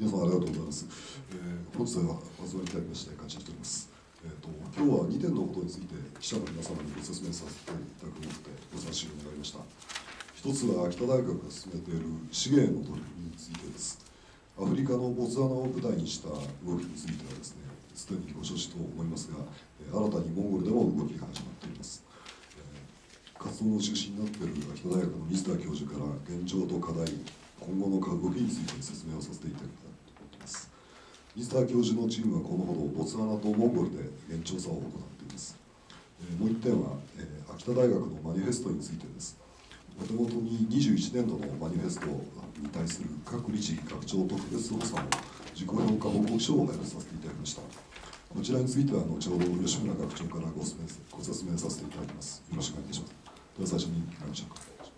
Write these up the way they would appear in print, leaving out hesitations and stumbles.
皆さんありがとうございます。本日はお集まりいただきまして感謝しております。今日は2点のことについて記者の皆様にご説明させていただくと思ってご参集を願いました。一つは秋田大学が進めている資源の取り組みについてです。アフリカのボツワナを舞台にした動きについてはですね、すでにご承知と思いますが、新たにモンゴルでも動きが始まっております。活動の中心になっている秋田大学の水田教授から現状と課題、今後の動きについて説明をさせていただきたいと思っています。水田教授のチームはこのほどボツワナとモンゴルで現調査を行っています。もう一点は、秋田大学のマニフェストについてです。お手元に21年度のマニフェストに対する各理事学長特別補佐の自己評価報告書を配布させていただきました。こちらについては後ほど吉村学長からご説明させていただきます。よろしくお願いいたします。では最初に学長からお願いし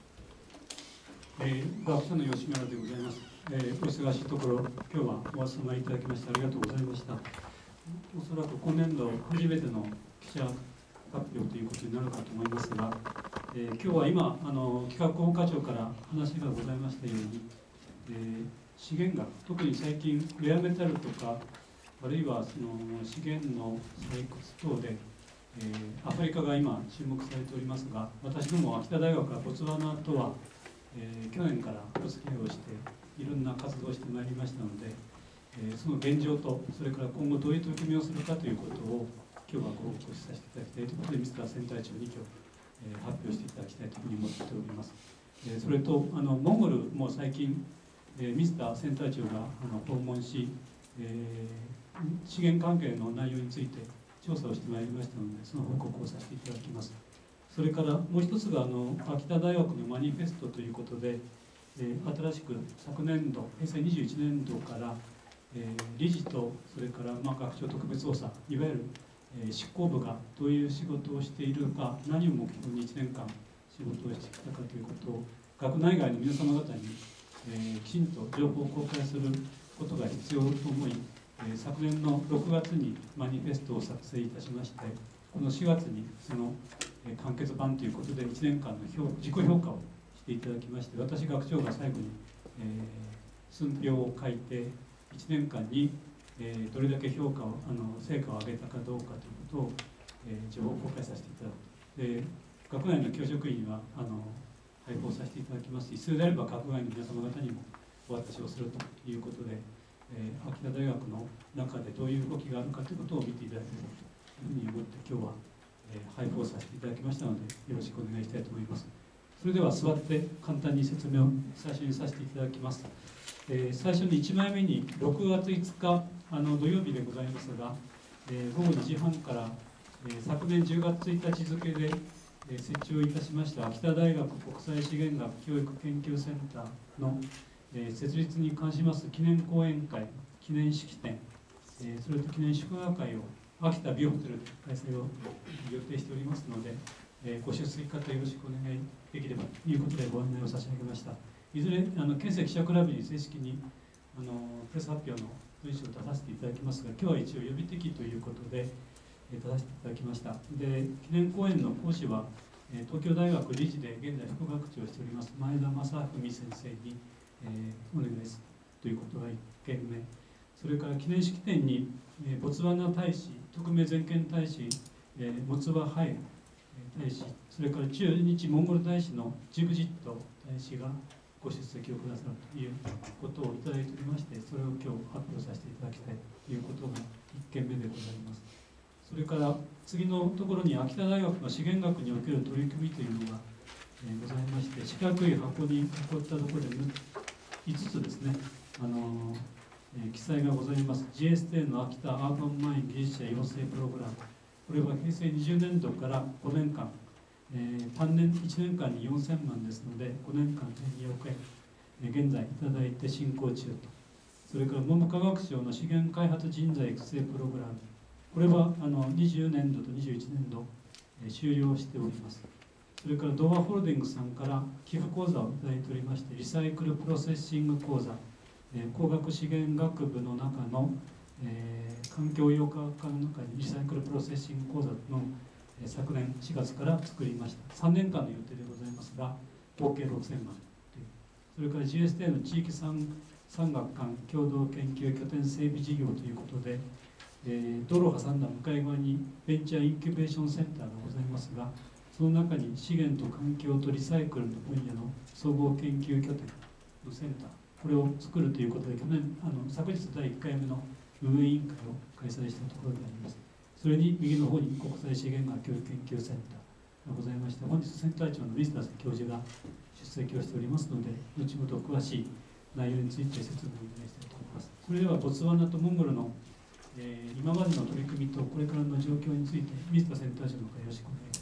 ます。学者の吉村でございます。お忙しいところ今日はお集まりいただきましてありがとうございました。おそらく今年度初めての記者発表ということになるかと思いますが、今日は今企画本課長から話がございましたように、資源学、特に最近レアメタルとかあるいはその資源の採掘等で、アフリカが今注目されておりますが、私ども秋田大学はボツワナとは、去年からお付き合いをしていろんな活動をしてまいりましたので、その現状とそれから今後どういう取り組みをするかということを今日はご報告させていただきたいということで、ミスターセンター長に今日、発表していただきたいというふうに思っております。それとモンゴルも最近、ミスターセンター長が訪問し、資源関係の内容について調査をしてまいりましたので、その報告をさせていただきます。それからもう一つが秋田大学のマニフェストということで、新しく昨年度平成21年度から、理事とそれから学長特別補佐、いわゆる執行部がどういう仕事をしているか、何を目標に1年間仕事をしてきたかということを学内外の皆様方に、きちんと情報を公開することが必要と思い、昨年の6月にマニフェストを作成いたしまして、この4月にその完結版ということで1年間の自己評価をしていただきまして、私学長が最後に、寸評を書いて1年間にどれだけ評価を成果を上げたかどうかということを、情報を公開させていただく。で、学内の教職員には配布をさせていただきますし、必要であれば学外の皆様方にもお渡しをするということで、秋田大学の中でどういう動きがあるかということを見ていただければというふうに思って今日は、配布をさせていただきましたのでよろしくお願いしたいと思います。それでは座って簡単に説明を最初にさせていただきます。最初に1枚目に6月5日土曜日でございますが、午後2時半から、昨年10月1日付で、設置をいたしました秋田大学国際資源学教育研究センターの、設立に関します記念講演会、記念式典、それと記念祝賀会を秋田ビューホテルで開催を予定しておりますので、ご出席方よろしくお願いできればということでご案内を差し上げました。いずれ県政記者クラブに正式にプレス発表の文書を出させていただきますが、今日は一応予備的ということで出させていただきました。で、記念講演の講師は東京大学理事で現在副学長をしております前田正文先生に、お願いするということが1件目。それから記念式典に、ボツワナ大使、特命全権大使、モツワハエ大使、それから駐日モンゴル大使のジブジット大使がご出席をくださるということをいただいておりまして、それを今日発表させていただきたいということが1件目でございます。それから次のところに秋田大学の資源学における取り組みというのが、ございまして、四角い箱に囲ったところで5つですね、記載がございます。 GST の秋田アーバンマイン技術者養成プログラム、これは平成20年度から5年間、単年1年間に4000万ですので5年間で2億円、現在いただいて進行中と。それから文部科学省の資源開発人材育成プログラム、これは20年度と21年度、終了しております。それからドーアホールディングスさんから寄付講座をいただいておりまして、リサイクルプロセッシング講座、工学資源学部の中の、環境養化科の中にリサイクルプロセッシング講座の、昨年4月から作りました。3年間の予定でございますが合計6000万という。それから GST の地域産産学官共同研究拠点整備事業ということで、道路を挟んだ向かい側にベンチャーインキュベーションセンターがございますが、その中に資源と環境とリサイクルの分野の総合研究拠点のセンター、これを作るということで、昨日第1回目の運営委員会を開催したところであります。それに右の方に国際資源学教育研究センターがございまして、本日センター長の水田教授が出席をしておりますので、後ほど詳しい内容について説明をお願いしたいと思います。それではボツワナとモンゴルの、今までの取り組みとこれからの状況について水田センター長の方よろしくお願いします。